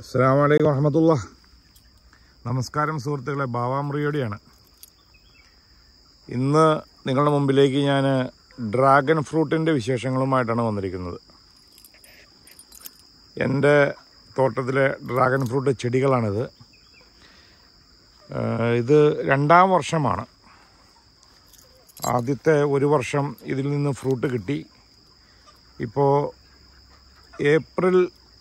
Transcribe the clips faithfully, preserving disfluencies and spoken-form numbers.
അസ്സലാമു അലൈക്കും വറഹ്മത്തുള്ളാഹി. നമസ്കാരം സുഹൃത്തുക്കളെ, ബാവാമറിയോടിയാണ്. ഇന്ന് നിങ്ങളുടെ മുമ്പിലേക്ക് ഞാൻ ഡ്രാഗൺ ഫ്രൂട്ടിൻ്റെ വിശേഷങ്ങളുമായിട്ടാണ് വന്നിരിക്കുന്നത്. എൻ്റെ തോട്ടത്തിലെ ഡ്രാഗൺ ഫ്രൂട്ട് ചെടികളാണിത്. ഇത് രണ്ടാം വർഷമാണ്. ആദ്യത്തെ ഒരു വർഷം ഇതിൽ നിന്ന് ഫ്രൂട്ട് കിട്ടി. ഇപ്പോൾ ഏപ്രിൽ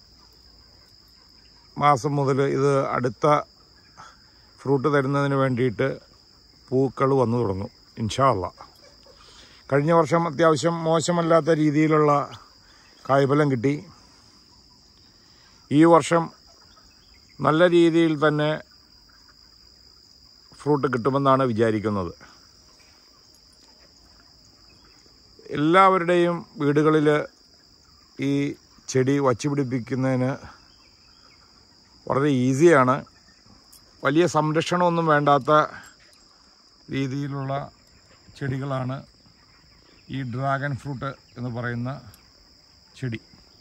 മാസം മുതൽ ഇത് അടുത്ത ഫ്രൂട്ട് തരുന്നതിന് വേണ്ടിയിട്ട് പൂക്കൾ വന്നു തുടങ്ങും ഇൻഷാ അല്ലാഹ്. കഴിഞ്ഞ വർഷം അത്യാവശ്യം മോശമല്ലാത്ത രീതിയിലുള്ള കായ്ഫലം കിട്ടി. ഈ വർഷം നല്ല രീതിയിൽ തന്നെ ഫ്രൂട്ട് കിട്ടുമെന്നാണ് വിചാരിക്കുന്നത്. എല്ലാവരുടെയും വീടുകളിൽ ഈ ചെടി വച്ചു പിടിപ്പിക്കുന്നതിന് വളരെ ഈസിയാണ്. വലിയ സംരക്ഷണമൊന്നും വേണ്ടാത്ത രീതിയിലുള്ള ചെടികളാണ് ഈ ഡ്രാഗൺ ഫ്രൂട്ട് എന്ന് പറയുന്ന ചെടി.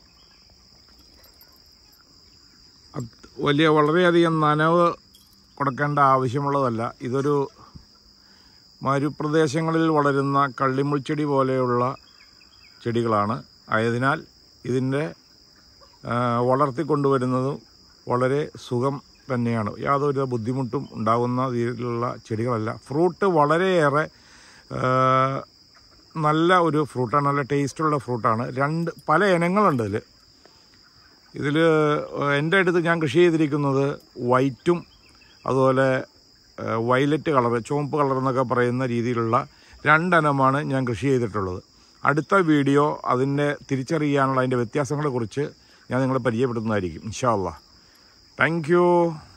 വലിയ വളരെയധികം നനവ് കൊടുക്കേണ്ട ആവശ്യമുള്ളതല്ല. ഇതൊരു മരുപ്രദേശങ്ങളിൽ വളരുന്ന കള്ളിമുൾച്ചെടി പോലെയുള്ള ചെടികളാണ്. ആയതിനാൽ ഇതിൻ്റെ വളർത്തിക്കൊണ്ടുവരുന്നതും വളരെ സുഖം തന്നെയാണ്. യാതൊരു ബുദ്ധിമുട്ടും ഉണ്ടാകുന്ന രീതിയിലുള്ള ചെടികളല്ല. ഫ്രൂട്ട് വളരെയേറെ നല്ല ഒരു ഫ്രൂട്ടാണ്, നല്ല ടേസ്റ്റുള്ള ഫ്രൂട്ടാണ്. രണ്ട് പല ഇനങ്ങളുണ്ട് ഇതിൽ. ഇതിൽ എൻ്റെ അടുത്ത് ഞാൻ കൃഷി ചെയ്തിരിക്കുന്നത് വൈറ്റും അതുപോലെ വയലറ്റ് കളർ, ചുവപ്പ് കളർ എന്നൊക്കെ പറയുന്ന രീതിയിലുള്ള രണ്ടെണ്ണമാണ് ഞാൻ കൃഷി ചെയ്തിട്ടുള്ളത്. അടുത്ത വീഡിയോ അതിൻ്റെ തിരിച്ചറിയാനുള്ള അതിൻ്റെ വ്യത്യാസങ്ങളെക്കുറിച്ച് ഞാൻ നിങ്ങളെ പരിചയപ്പെടുത്തുന്നതായിരിക്കും ഇൻഷാ അല്ലാഹ്. Thank you.